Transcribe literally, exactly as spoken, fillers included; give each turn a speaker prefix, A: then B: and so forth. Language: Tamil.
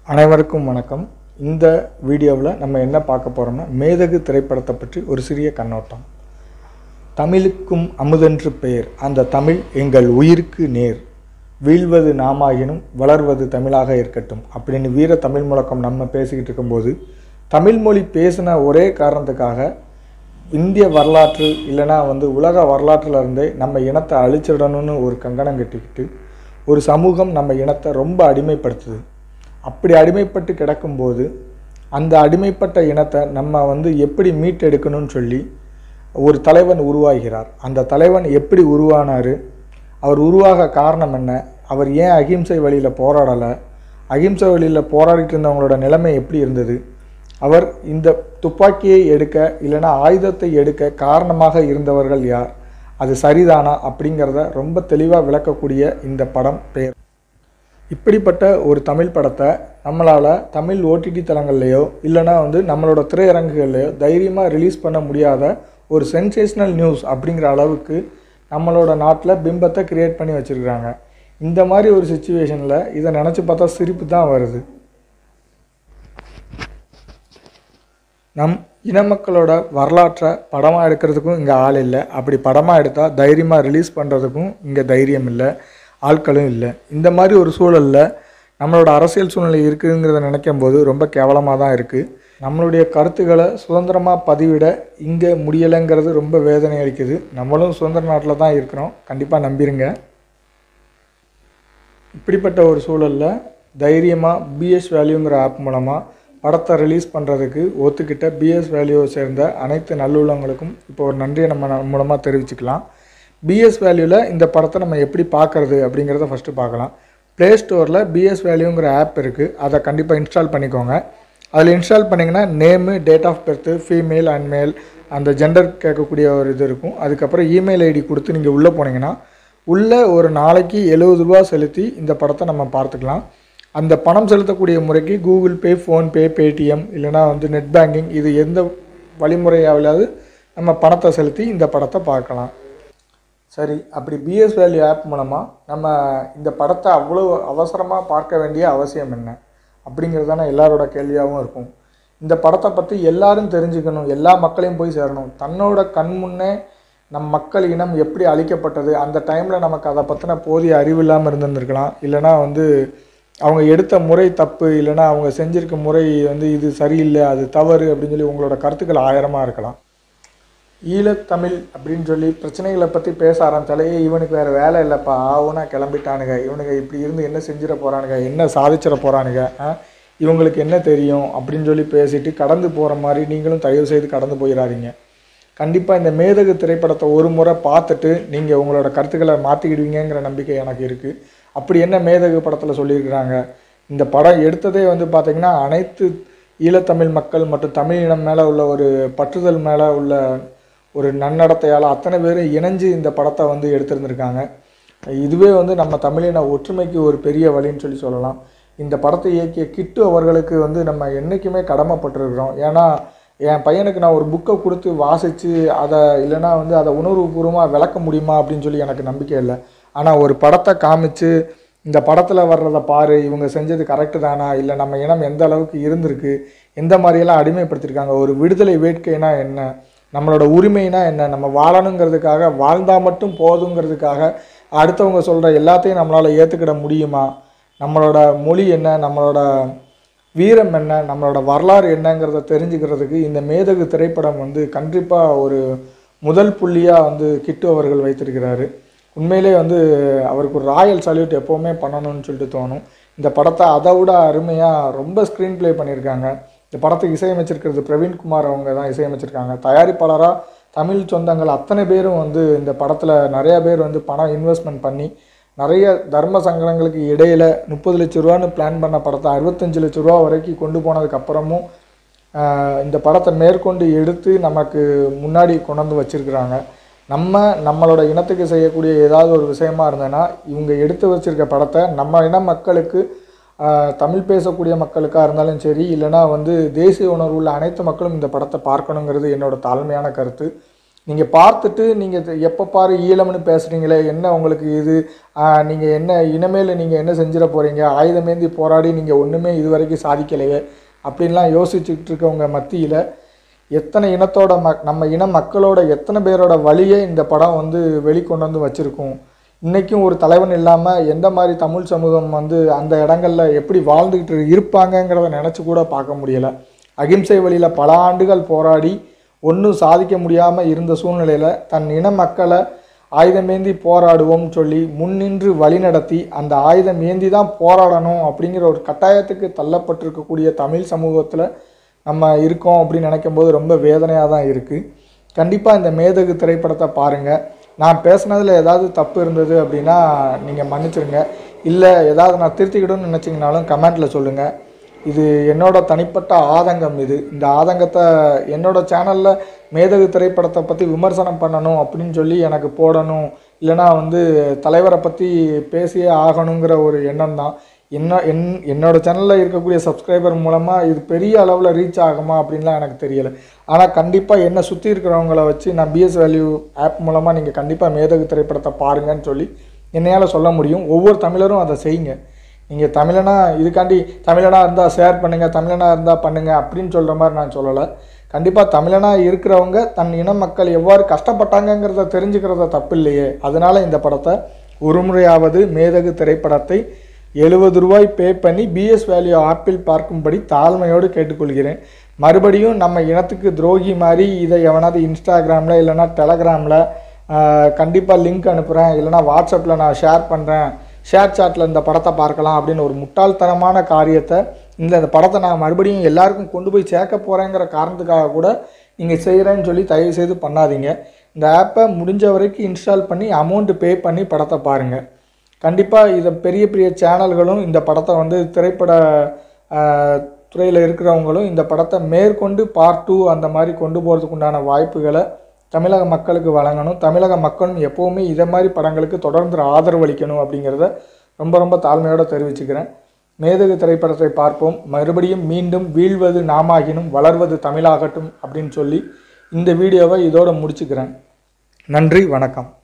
A: அனைவருக்கும் வணக்கம். இந்த வீடியோவில் நம்ம என்ன பார்க்க போகிறோம்னா, மேதகு திரைப்படத்தை பற்றி ஒரு சிறிய கண்ணோட்டம். தமிழுக்கும் அமுதென்று பெயர், அந்த தமிழ் எங்கள் உயிருக்கு நேர், வீழ்வது நாமாயினும் வளர்வது தமிழாக இருக்கட்டும் அப்படின்னு வீர தமிழ் முழக்கம் நம்ம பேசிக்கிட்டு இருக்கும்போது, தமிழ் மொழி பேசின ஒரே காரணத்துக்காக இந்திய வரலாற்று இல்லைனா வந்து உலக வரலாற்றில் இருந்தே நம்ம இனத்தை அழிச்சிடணும்னு ஒரு கங்கணம் கட்டிக்கிட்டு ஒரு சமூகம் நம்ம இனத்தை ரொம்ப அடிமைப்படுத்துது. அப்படி அடிமைப்பட்டு கிடக்கும்போது அந்த அடிமைப்பட்ட இனத்தை நம்ம வந்து எப்படி மீட்டெடுக்கணும்னு சொல்லி ஒரு தலைவன் உருவாகிறார். அந்த தலைவன் எப்படி உருவானார், அவர் உருவாக காரணம் என்ன, அவர் ஏன் அகிம்சை வழியில் போராடலை, அகிம்சை வழியில் போராடிட்டு இருந்தவங்களோட நிலைமை எப்படி இருந்தது, அவர் இந்த துப்பாக்கியை எடுக்க இல்லைனா ஆயுதத்தை எடுக்க காரணமாக இருந்தவர்கள் யார், அது சரிதானா அப்படிங்கிறத ரொம்ப தெளிவாக விளக்கக்கூடிய இந்த படம் பெயர். இப்படிப்பட்ட ஒரு தமிழ் படத்தை நம்மளால் தமிழ் ஓடிடி தளங்கள்லையோ இல்லைனா வந்து நம்மளோட திரையரங்குகள்லையோ தைரியமாக ரிலீஸ் பண்ண முடியாத ஒரு சென்சேஷனல் நியூஸ் அப்படிங்கிற அளவுக்கு நம்மளோட நாட்டில் பிம்பத்தை க்ரியேட் பண்ணி வச்சுருக்குறாங்க. இந்த மாதிரி ஒரு சுச்சுவேஷனில் இதை நினச்சி பார்த்தா சிரிப்பு தான் வருது. நம் இன மக்களோட வரலாற்றை படமாக எடுக்கிறதுக்கும் இங்கே ஆள் இல்லை. அப்படி படமாக எடுத்தால் தைரியமாக ரிலீஸ் பண்ணுறதுக்கும் இங்கே தைரியம் இல்லை, ஆட்களும் இல்லை. இந்த மாதிரி ஒரு சூழலில் நம்மளோட அரசியல் சூழ்நிலை இருக்குதுங்கிறத நினைக்கும் போது ரொம்ப கேவலமாக தான் இருக்குது. நம்மளுடைய கருத்துக்களை சுதந்திரமாக பதிவிட இங்கே முடியலைங்கிறது ரொம்ப வேதனை அளிக்குது. நம்மளும் சுதந்திர நாட்டில் தான் இருக்கிறோம், கண்டிப்பாக நம்பிடுங்க. இப்படிப்பட்ட ஒரு சூழலில் தைரியமாக பிஎஸ் வேல்யூங்கிற ஆப் மூலமாக படத்தை ரிலீஸ் பண்ணுறதுக்கு ஒத்துக்கிட்ட பிஎஸ் வேல்யூவை சேர்ந்த அனைத்து நல்லுள்ளவங்களுக்கும் இப்போ ஒரு நன்றியை நம்ம மூலமாக தெரிவிச்சுக்கலாம். பிஎஸ் வேல்யூவில் இந்த படத்தை நம்ம எப்படி பார்க்குறது அப்படிங்கிறத ஃபஸ்ட்டு பார்க்கலாம். ப்ளே ஸ்டோரில் பிஎஸ் வேல்யூங்கிற ஆப் இருக்குது, அதை கண்டிப்பாக இன்ஸ்டால் பண்ணிக்கோங்க. அதில் இன்ஸ்டால் பண்ணிங்கன்னா name, date of birth, female and male அந்த ஜெண்டர் கேட்கக்கூடிய ஒரு இது இருக்கும். அதுக்கப்புறம் இமெயில் ஐடி கொடுத்து நீங்கள் உள்ளே போனீங்கன்னா உள்ளே ஒரு நாளைக்கு எழுபது ரூபா செலுத்தி இந்த படத்தை நம்ம பார்த்துக்கலாம். அந்த பணம் செலுத்தக்கூடிய முறைக்கு கூகுள் பே, ஃபோன்பே, பேடிஎம் இல்லைனா வந்து நெட் பேங்கிங், இது எந்த வழிமுறையாவது நம்ம பணத்தை செலுத்தி இந்த படத்தை பார்க்கலாம். சரி, அப்படி பிஎஸ் வேல்யூ ஆப் மூலமாக நம்ம இந்த படத்தை அவ்வளோ அவசரமாக பார்க்க வேண்டிய அவசியம் என்ன அப்படிங்கிறது தானே எல்லாரோட கேள்வியாகவும் இருக்கும். இந்த படத்தை பற்றி எல்லாரும் தெரிஞ்சுக்கணும், எல்லா மக்களையும் போய் சேரணும். தன்னோட கண் முன்னே நம் மக்கள் இனம் எப்படி அழிக்கப்பட்டது, அந்த டைமில் நமக்கு அதை பற்றின போதிய அறிவு இல்லாமல் இருந்திருந்துருக்கலாம். இல்லைனா வந்து அவங்க எடுத்த முறை தப்பு, இல்லைனா அவங்க செஞ்சுருக்க முறை வந்து இது சரியில்லை, அது தவறு அப்படின்னு சொல்லி உங்களோட கருத்துக்கள் ஆயிரமாக இருக்கலாம். ஈழத்தமிழ் அப்படின்னு சொல்லி பிரச்சனைகளை பற்றி பேச ஆரம்பித்தாலே இவனுக்கு வேறு வேலை இல்லைப்பா, ஆவுனா கிளம்பிட்டானுங்க, இவனுங்க இப்படி இருந்து என்ன செஞ்சிட போகிறானுங்க, என்ன சாதிச்சிட போகிறானுங்க, இவங்களுக்கு என்ன தெரியும் அப்படின்னு சொல்லி பேசிட்டு கடந்து போகிற மாதிரி நீங்களும் தயவு செய்து கடந்து போயிடாதீங்க. கண்டிப்பாக இந்த மேதகு திரைப்படத்தை ஒரு முறை பார்த்துட்டு நீங்கள் உங்களோட கருத்துக்களை மாற்றிக்கிடுவீங்கிற நம்பிக்கை எனக்கு இருக்குது. அப்படி என்ன மேதகு படத்தில் சொல்லியிருக்கிறாங்க, இந்த படம் எடுத்ததே வந்து பார்த்திங்கன்னா அனைத்து ஈழத்தமிழ் மக்கள் மற்றும் தமிழ் இனம் மேலே உள்ள ஒரு பற்றுதல் மேலே உள்ள ஒரு நன்னடத்தையால் அத்தனை பேரும் இணைஞ்சு இந்த படத்தை வந்து எடுத்திருந்திருக்காங்க. இதுவே வந்து நம்ம தமிழின ஒற்றுமைக்கு ஒரு பெரிய வழின்னு சொல்லி சொல்லலாம். இந்த படத்தை இயக்கிய கிட்டு அவர்களுக்கு வந்து நம்ம என்றைக்குமே கடமைப்பட்டிருக்கிறோம். ஏன்னா என் பையனுக்கு நான் ஒரு புக்கை கொடுத்து வாசித்து அதை இல்லைனா வந்து அதை உணர்வுபூர்வமாக விளக்க முடியுமா அப்படின்னு சொல்லி எனக்கு நம்பிக்கை இல்லை. ஆனால் ஒரு படத்தை காமிச்சு இந்த படத்தில் வர்றதை பாரு, இவங்க செஞ்சது கரெக்டு தானா, இல்லை நம்ம இனம் எந்த அளவுக்கு இருந்திருக்கு, எந்த மாதிரியெல்லாம் அடிமைப்படுத்தியிருக்காங்க, ஒரு விடுதலை வேட்கைனா என்ன, நம்மளோட உரிமைனா என்ன, நம்ம வாழணுங்கிறதுக்காக வாழ்ந்தால் மட்டும் போதுங்கிறதுக்காக அடுத்தவங்க சொல்கிற எல்லாத்தையும் நம்மளால் ஏற்றுக்கிட முடியுமா, நம்மளோட மொழி என்ன, நம்மளோட வீரம் என்ன, நம்மளோட வரலாறு என்னங்கிறத தெரிஞ்சுக்கிறதுக்கு இந்த மேதகு திரைப்படம் வந்து கண்டிப்பாக ஒரு முதல் புள்ளியாக வந்து கிட்டு அவர்கள் வைத்திருக்கிறாரு. உண்மையிலே வந்து அவருக்கு ஒரு ராயல் சல்யூட் எப்போவுமே பண்ணணும்னு சொல்லிட்டு தோணும். இந்த படத்தை அதை விட அருமையாக ரொம்ப ஸ்க்ரீன் ப்ளே பண்ணியிருக்காங்க. இந்த படத்துக்கு இசையமைச்சிருக்கிறது பிரவீன்குமார், அவங்க தான் இசையமைச்சிருக்காங்க. தயாரிப்பாளராக தமிழ் சொந்தங்கள் அத்தனை பேரும் வந்து இந்த படத்தில் நிறையா பேர் வந்து பணம் இன்வெஸ்ட்மெண்ட் பண்ணி நிறைய தர்ம சங்கடங்களுக்கு இடையில் முப்பது லட்ச ரூபான்னு பிளான் பண்ண படத்தை அறுபத்தஞ்சு லட்ச ரூபா வரைக்கும் கொண்டு போனதுக்கப்புறமும் இந்த படத்தை மேற்கொண்டு எடுத்து நமக்கு முன்னாடி கொண்டு வந்து வச்சுருக்குறாங்க. நம்ம நம்மளோட இனத்துக்கு செய்யக்கூடிய ஏதாவது ஒரு விஷயமா இருந்ததுன்னா இவங்க எடுத்து வச்சுருக்க படத்தை நம்ம இன மக்களுக்கு, தமிழ் பேசக்கூடிய மக்களுக்காக இருந்தாலும் சரி, இல்லைனா வந்து தேசிய உணர்வு உள்ள அனைத்து மக்களும் இந்த படத்தை பார்க்கணுங்கிறது என்னோடய தாழ்மையான கருத்து. நீங்கள் பார்த்துட்டு நீங்கள் எப்போ பாரு ஈழம்னு பேசுகிறீங்களே, என்ன உங்களுக்கு இது, நீங்கள் என்ன இனிமேல் நீங்கள் என்ன செஞ்சிட போகிறீங்க, ஆயுதமேந்தி போராடி நீங்கள் ஒன்றுமே இது வரைக்கும் சாதிக்கலையே அப்படின்லாம் யோசிச்சுட்டு இருக்கவங்க மத்தியில் எத்தனை இனத்தோட ம நம்ம இன மக்களோட எத்தனை பேரோட வழியை இந்த படம் வந்து வெளிக்கொண்டு வந்து வச்சுருக்கும். இன்றைக்கும் ஒரு தலைவன் இல்லாமல் எந்த மாதிரி தமிழ் சமூகம் வந்து அந்த இடங்களில் எப்படி வாழ்ந்துக்கிட்டு இருப்பாங்கங்கிறத நினச்சி கூட பார்க்க முடியலை. அகிம்சை வழியில் பல ஆண்டுகள் போராடி ஒன்றும் சாதிக்க முடியாமல் இருந்த சூழ்நிலையில் தன் இன மக்களை ஆயுதமேந்தி போராடுவோம்னு சொல்லி முன்னின்று வழிநடத்தி அந்த ஆயுதம் ஏந்தி தான் போராடணும் அப்படிங்கிற ஒரு கட்டாயத்துக்கு தள்ளப்பட்டிருக்கக்கூடிய தமிழ் சமூகத்தில் நம்ம இருக்கோம் அப்படின்னு நினைக்கும் போது ரொம்ப வேதனையாக தான் இருக்குது. கண்டிப்பாக இந்த மேதகு திரைப்படத்தை பாருங்கள். நான் பேசுனதில் ஏதாவது தப்பு இருந்தது அப்படின்னா நீங்கள் மன்னிச்சிருங்க. இல்லை ஏதாவது நான் திருத்திக்கிடுன்னு நினச்சிங்கனாலும் கமெண்ட்டில் சொல்லுங்கள். இது என்னோட தனிப்பட்ட ஆதங்கம். இது இந்த ஆதங்கத்தை என்னோட சேனலில் மேதகு திரைப்படத்தை பற்றி விமர்சனம் பண்ணணும் அப்படின்னு சொல்லி எனக்கு போடணும், இல்லைனா வந்து தலைவரை பற்றி பேசியே ஆகணுங்கிற ஒரு எண்ணம் தான். என்ன என் என்னோடய சேனலில் இருக்கக்கூடிய சப்ஸ்கிரைபர் மூலமாக இது பெரிய அளவில் ரீச் ஆகுமா அப்படின்லாம் எனக்கு தெரியலை. ஆனால் கண்டிப்பாக என்னை சுற்றி இருக்கிறவங்கள வச்சு நான் பிஎஸ் வேல்யூ ஆப் மூலமாக நீங்கள் கண்டிப்பாக மேதகு திரைப்படத்தை பாருங்கன்னு சொல்லி என்னையால் சொல்ல முடியும். ஒவ்வொரு தமிழரும் அதை செய்யுங்க. நீங்கள் தமிழனா இதுக்காண்டி தமிழனாக இருந்தால் ஷேர் பண்ணுங்கள், தமிழனாக இருந்தால் பண்ணுங்கள் அப்படின்னு சொல்கிற மாதிரி நான் சொல்லலை. கண்டிப்பாக தமிழனாக இருக்கிறவங்க தன் இன மக்கள் எவ்வாறு கஷ்டப்பட்டாங்கங்கிறத தெரிஞ்சுக்கிறத தப்பு இல்லையே. அதனால் இந்த படத்தை ஒரு முறையாவது மேதகு திரைப்படத்தை எழுபது ரூபாய் பே பண்ணி பிஎஸ் வேல்யூ ஆப்பில் பார்க்கும்படி தாழ்மையோடு கேட்டுக்கொள்கிறேன். மறுபடியும் நம்ம இனத்துக்கு துரோகி மாதிரி இதை எவனாவது இன்ஸ்டாகிராமில் இல்லைனா டெலகிராமில் கண்டிப்பாக லிங்க் அனுப்புகிறேன், இல்லைனா வாட்ஸ்அப்பில் நான் ஷேர் பண்ணுறேன், ஷேர் சாட்டில் இந்த படத்தை பார்க்கலாம் அப்படின்னு ஒரு முட்டாள்தனமான காரியத்தை இந்த இந்த படத்தை நான் மறுபடியும் எல்லாருக்கும் கொண்டு போய் சேர்க்க போகிறேங்கிற காரணத்துக்காக கூட நீங்கள் செய்கிறேன்னு சொல்லி தயவு செய்து பண்ணாதீங்க. இந்த ஆப்பை முடிஞ்ச வரைக்கும் இன்ஸ்டால் பண்ணி அமௌண்ட்டு பே பண்ணி படத்தை பாருங்கள். கண்டிப்பாக இதை பெரிய பெரிய சேனல்களும் இந்த படத்தை வந்து திரைப்பட துறையில் இருக்கிறவங்களும் இந்த படத்தை மேற்கொண்டு பார்ட் டூ அந்த மாதிரி கொண்டு போகிறதுக்கு உண்டான வாய்ப்புகளை தமிழக மக்களுக்கு வழங்கணும். தமிழக மக்களும் எப்போவுமே இதை மாதிரி படங்களுக்கு தொடர்ந்து ஆதரவு அளிக்கணும் அப்படிங்கிறத ரொம்ப ரொம்ப தாழ்மையோடு தெரிவிச்சுக்கிறேன். மேதகு திரைப்படத்தை பார்ப்போம். மறுபடியும் மீண்டும் வீழ்வது நாமாகினும் வளர்வது தமிழாகட்டும் அப்படின்னு சொல்லி இந்த வீடியோவை இதோடு முடிச்சுக்கிறேன். நன்றி, வணக்கம்.